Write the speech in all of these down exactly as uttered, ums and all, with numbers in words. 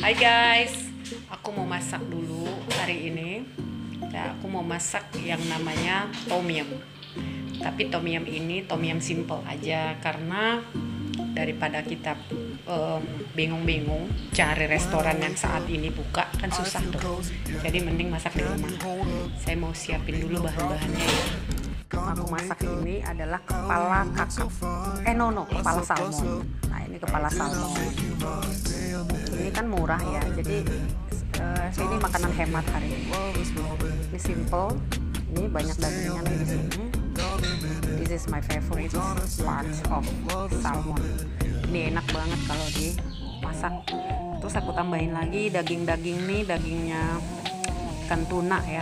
Hai guys, aku mau masak dulu hari ini. Ya, aku mau masak yang namanya tom yum. Tapi tom yum ini tom yum simple aja, karena daripada kita um, bingung-bingung cari restoran yang saat ini buka kan susah tuh. Jadi mending masak di rumah. Saya mau siapin dulu bahan-bahannya ya. Aku masak ini adalah kepala kakap. Eh no no, kepala salmon. Nah ini kepala salmon. Ini kan murah ya, jadi uh, ini makanan hemat hari ini. Ini simple. Ini banyak dagingnya nih di sini. This is my favorite part of salmon. Ini enak banget kalau dimasak. Terus aku tambahin lagi daging-daging nih, dagingnya ikan tuna ya.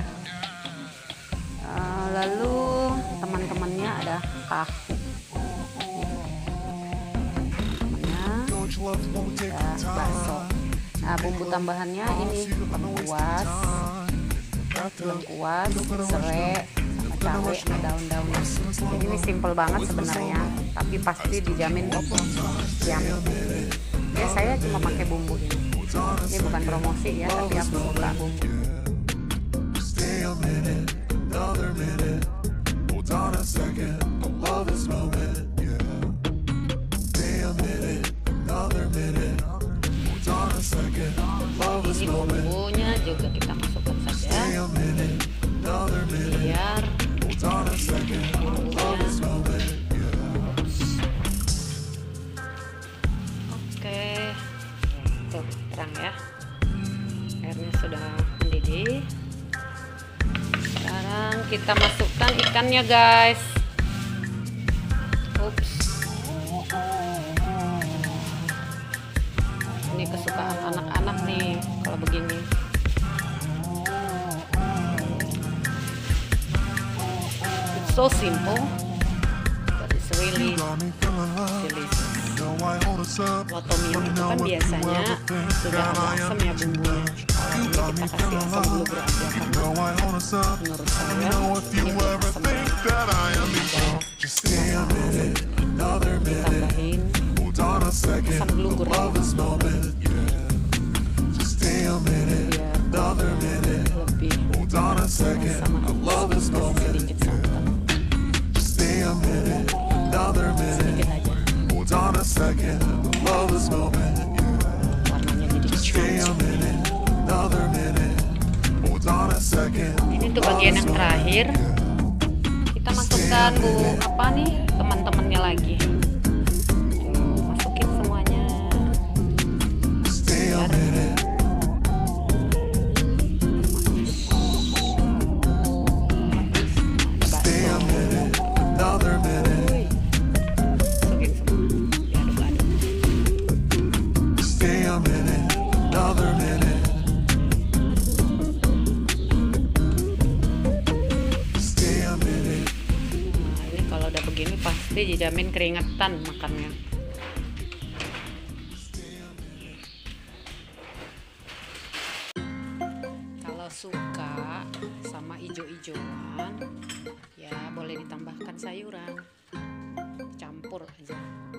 Uh, lalu teman-temannya ada tahu. Temannya ada bakso. Nah bumbu tambahannya ini lengkuas, lengkuas, serai, sama cabai, sama daun-daun. Jadi ini simple banget sebenarnya, tapi pasti dijamin yummy. Ya saya cuma pakai bumbu ini. Ini bukan promosi ya, tapi aku suka bumbu. Ini bumbunya juga kita masukkan saja biar bumbunya. Oke, tuh terang ya, airnya sudah mendidih. Sekarang kita masukkan ikannya guys. Ups, ini kesukaan anak-anak nih kalau begini. It's so simple, but it's really delicious. Kalau tom yum itu kan biasanya sudah ada asam ya bumbunya. Ini kita kasih asam dulu aja, karena menurut saya ini belum asam. Ditambahin asam blugur biar lebih sama sedikit santan, sedikit aja. Warnanya jadi ini tuh bagian yang terakhir. Kita masukkan bu apa nih teman-temannya lagi. Masukin semuanya biar begini pasti dijamin keringetan makannya. Kalau suka sama ijo-ijoan ya boleh ditambahkan sayuran, campur aja.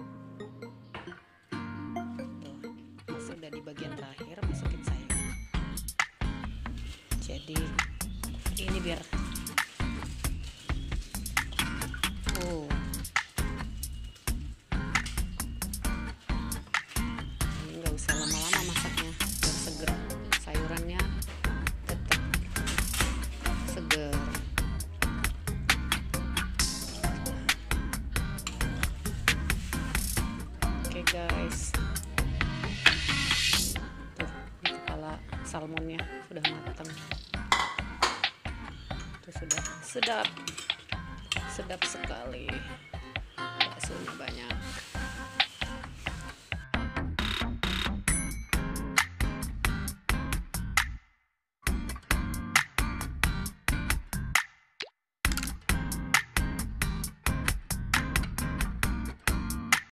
Tuh, sudah di bagian terakhir masukin sayur. Jadi ini biar oh. Ini nggak usah lama-lama masaknya, biar seger. Sayurannya tetap seger. Oke guys, tuh ini kepala salmonnya sudah matang. Itu sudah sedap. Sedap sekali, baksonya banyak.